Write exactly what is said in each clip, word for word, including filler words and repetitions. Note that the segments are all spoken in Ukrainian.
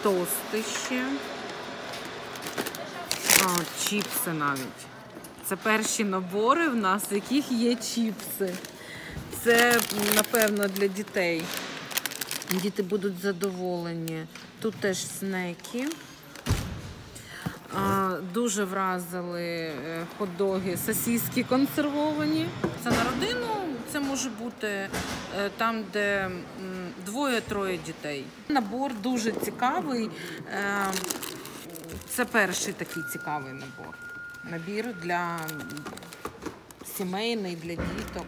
тости ще. А, чіпси навіть. Це перші набори в нас, в яких є чіпси. Це, напевно, для дітей. Діти будуть задоволені. Тут теж снеки. А, дуже вразили хот-доги, сосиски консервовані. Це на родину, це може бути там, де двоє-троє дітей. Набор дуже цікавий. Це перший такий цікавий набор. Набір для сімейний, для діток.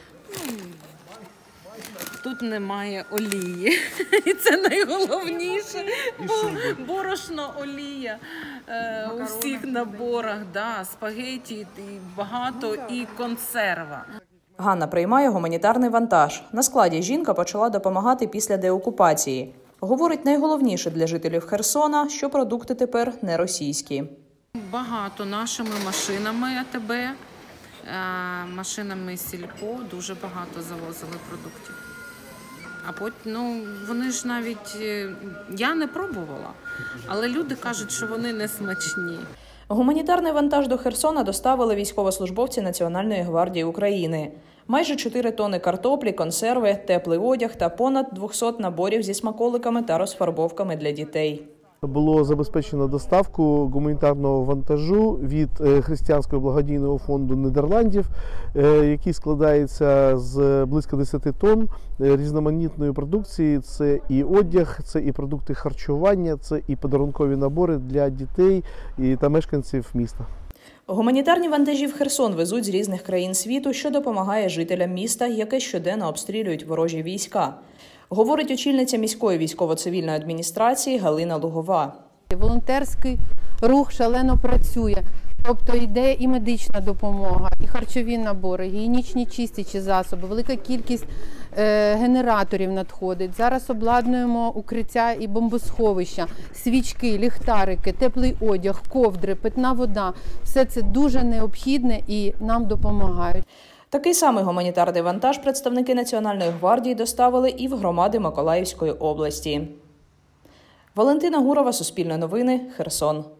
Тут немає олії. І це найголовніше. Бо борошно, олія е, у всіх наборах. Да, спагеті і багато, і консерва. Ганна приймає гуманітарний вантаж. На складі жінка почала допомагати після деокупації. Говорить, найголовніше для жителів Херсона, що продукти тепер не російські. Багато нашими машинами АТБ, машинами Сільпо дуже багато завозили продуктів. А потім, ну, вони ж навіть, я не пробувала, але люди кажуть, що вони не смачні. Гуманітарний вантаж до Херсона доставили військовослужбовці Національної гвардії України. Майже чотири тони картоплі, консерви, теплий одяг та понад двісті наборів зі смаколиками та розфарбовками для дітей. Було забезпечено доставку гуманітарного вантажу від Християнського благодійного фонду Нідерландів, який складається з близько десяти тонн різноманітної продукції. Це і одяг, це і продукти харчування, це і подарункові набори для дітей та мешканців міста. Гуманітарні вантажі в Херсон везуть з різних країн світу, що допомагає жителям міста, яке щоденно обстрілюють ворожі війська. Говорить очільниця міської військово-цивільної адміністрації Галина Лугова. Волонтерський рух шалено працює. Тобто йде і медична допомога, і харчові набори, гігієнічні чистячі засоби, велика кількість е, генераторів надходить. Зараз обладнуємо укриття і бомбосховища, свічки, ліхтарики, теплий одяг, ковдри, питна вода. Все це дуже необхідне і нам допомагають. Такий самий гуманітарний вантаж представники Національної гвардії доставили і в громади Миколаївської області. Валентина Гурова, Суспільне новини, Херсон.